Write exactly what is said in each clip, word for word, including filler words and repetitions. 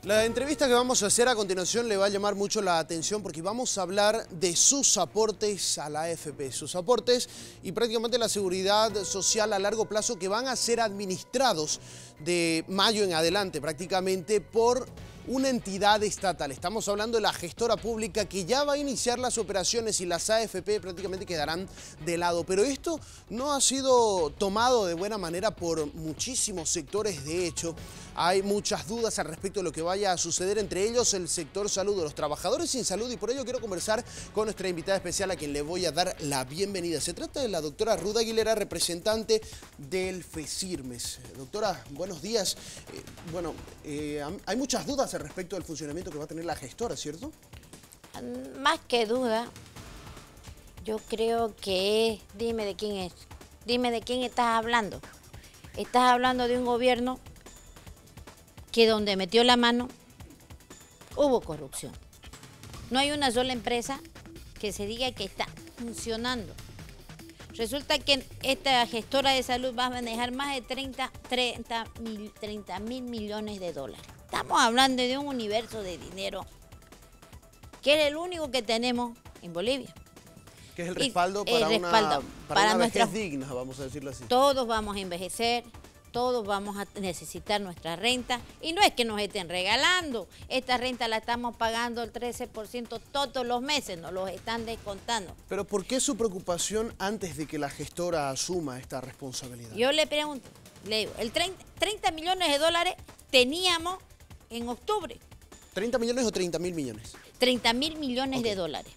La entrevista que vamos a hacer a continuación le va a llamar mucho la atención porque vamos a hablar de sus aportes a la A F P, sus aportes y prácticamente la seguridad social a largo plazo que van a ser administrados de mayo en adelante prácticamente por una entidad estatal. Estamos hablando de la gestora pública que ya va a iniciar las operaciones y las A F P prácticamente quedarán de lado. Pero esto no ha sido tomado de buena manera por muchísimos sectores. De hecho, hay muchas dudas al respecto de lo que vaya a suceder, entre ellos el sector salud, de los trabajadores sin salud, y por ello quiero conversar con nuestra invitada especial a quien le voy a dar la bienvenida. Se trata de la doctora Ruda Aguilera, representante del FECIRMES. Doctora, buenos días. Eh, bueno, eh, hay muchas dudas al respecto del funcionamiento que va a tener la gestora, ¿cierto? Más que duda, yo creo que es, dime de quién es, dime de quién estás hablando. Estás hablando de un gobierno que donde metió la mano hubo corrupción. No hay una sola empresa que se diga que está funcionando. Resulta que esta gestora de salud va a manejar más de treinta mil millones de dólares. Estamos hablando de un universo de dinero que es el único que tenemos en Bolivia. Que es el respaldo y, para, el una, respaldo para, para una nuestra, vejez digna, vamos a decirlo así. Todos vamos a envejecer, todos vamos a necesitar nuestra renta. Y no es que nos estén regalando, esta renta la estamos pagando el trece por ciento todos los meses, nos los están descontando. Pero ¿por qué su preocupación antes de que la gestora asuma esta responsabilidad? Yo le pregunto, le digo, el treinta, treinta millones de dólares teníamos en octubre. ¿treinta millones o treinta mil millones? treinta mil millones okay. de dólares.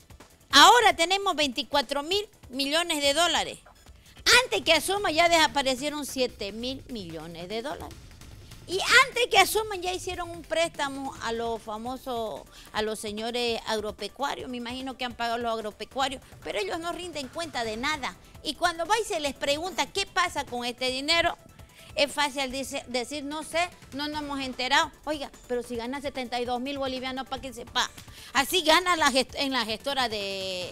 Ahora tenemos veinticuatro mil millones de dólares. Antes que asuma ya desaparecieron siete mil millones de dólares. Y antes que asuman ya hicieron un préstamo a los famosos, a los señores agropecuarios. Me imagino que han pagado los agropecuarios, pero ellos no rinden cuenta de nada. Y cuando va y se les pregunta qué pasa con este dinero, es fácil decir, no sé, no nos hemos enterado. Oiga, pero si gana setenta y dos mil bolivianos, para que sepa. Así gana la gest en la gestora de,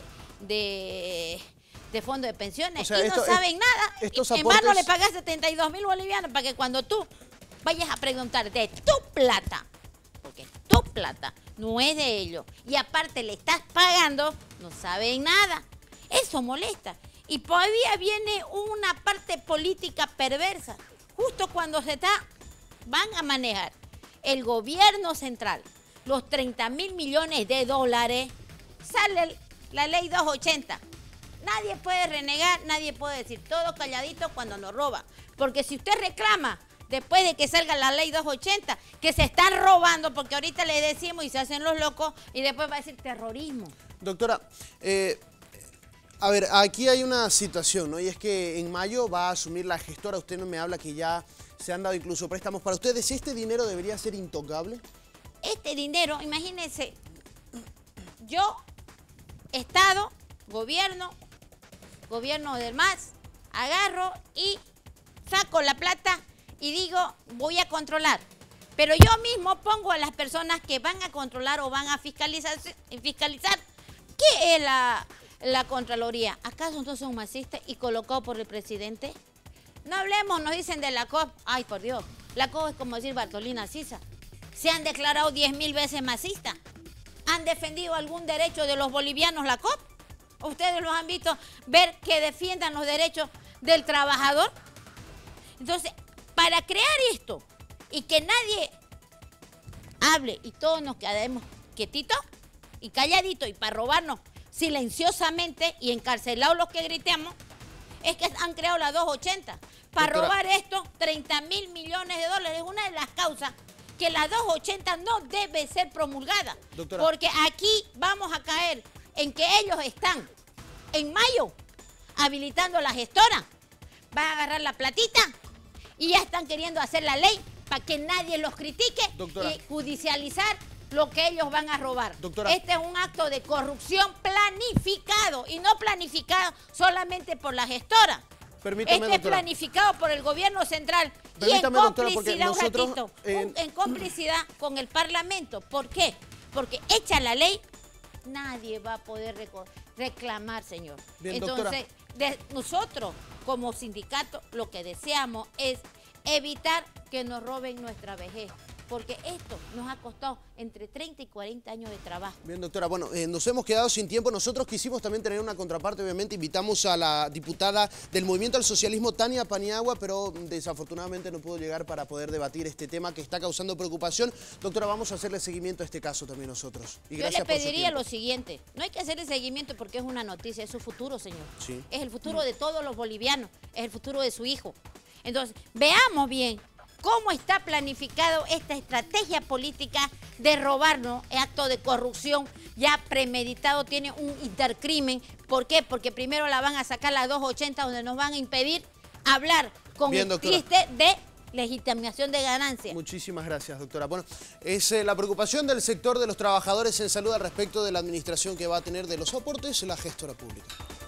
de, de fondo de pensiones. O sea, y esto, no saben es, nada. Estos en aportes... vano le pagas setenta y dos mil bolivianos para que cuando tú vayas a preguntar de tu plata, porque tu plata no es de ellos, y aparte le estás pagando, no saben nada. Eso molesta. Y todavía viene una parte política perversa. Justo cuando se está, van a manejar el gobierno central los treinta mil millones de dólares, sale la ley doscientos ochenta. Nadie puede renegar, nadie puede decir, todo calladito cuando nos roba. Porque si usted reclama, después de que salga la ley doscientos ochenta, que se están robando, porque ahorita le decimos y se hacen los locos, y después va a decir terrorismo. Doctora, eh... a ver, aquí hay una situación, ¿no? Y es que en mayo va a asumir la gestora. Usted no me habla que ya se han dado incluso préstamos para ustedes. ¿Este dinero debería ser intocable? Este dinero, imagínense, yo, Estado, gobierno, gobierno del M A S, agarro y saco la plata y digo, voy a controlar. Pero yo mismo pongo a las personas que van a controlar o van a fiscalizar. fiscalizar. ¿Qué es la... la Contraloría? ¿Acaso no son masistas y colocados por el presidente? No hablemos, nos dicen de la C O P. Ay, por Dios, la C O P es como decir Bartolina Sisa. Se han declarado diez mil veces masistas. ¿Han defendido algún derecho de los bolivianos la C O P? ¿Ustedes los han visto ver que defiendan los derechos del trabajador? Entonces, para crear esto y que nadie hable y todos nos quedemos quietitos y calladitos y para robarnos silenciosamente y encarcelados los que gritemos, es que han creado la doscientos ochenta. Para Doctora, robar esto, treinta mil millones de dólares. Es una de las causas que la doscientos ochenta no debe ser promulgada. Doctora, porque aquí vamos a caer en que ellos están en mayo habilitando a la gestora. Van a agarrar la platita y ya están queriendo hacer la ley para que nadie los critique. Doctora, y judicializar lo que ellos van a robar. Doctora, este es un acto de corrupción planificado y no planificado solamente por la gestora. Permítame, este doctora, es planificado por el gobierno central y en complicidad, doctora, nosotros, un ratito, eh... un, en complicidad con el Parlamento. ¿Por qué? Porque hecha la ley, nadie va a poder reclamar, señor. Bien, entonces, de, nosotros como sindicato lo que deseamos es evitar que nos roben nuestra vejez. porque esto nos ha costado entre treinta y cuarenta años de trabajo. Bien, doctora, bueno, eh, nos hemos quedado sin tiempo. Nosotros quisimos también tener una contraparte, obviamente. Invitamos a la diputada del Movimiento al Socialismo, Tania Paniagua, pero desafortunadamente no pudo llegar para poder debatir este tema que está causando preocupación. Doctora, vamos a hacerle seguimiento a este caso también nosotros. Y Yo le pediría lo siguiente, no hay que hacerle seguimiento porque es una noticia, es su futuro, señor. Sí. Es el futuro de todos los bolivianos, es el futuro de su hijo. Entonces, veamos bien cómo está planificado esta estrategia política de robarnos, acto de corrupción ya premeditado, tiene un intercrimen. ¿Por qué? Porque primero la van a sacar a las dos ochenta, donde nos van a impedir hablar con Bien, el doctora. triste de legitimación de ganancias. Muchísimas gracias, doctora. Bueno, es eh, la preocupación del sector de los trabajadores en salud al respecto de la administración que va a tener de los aportes la gestora pública.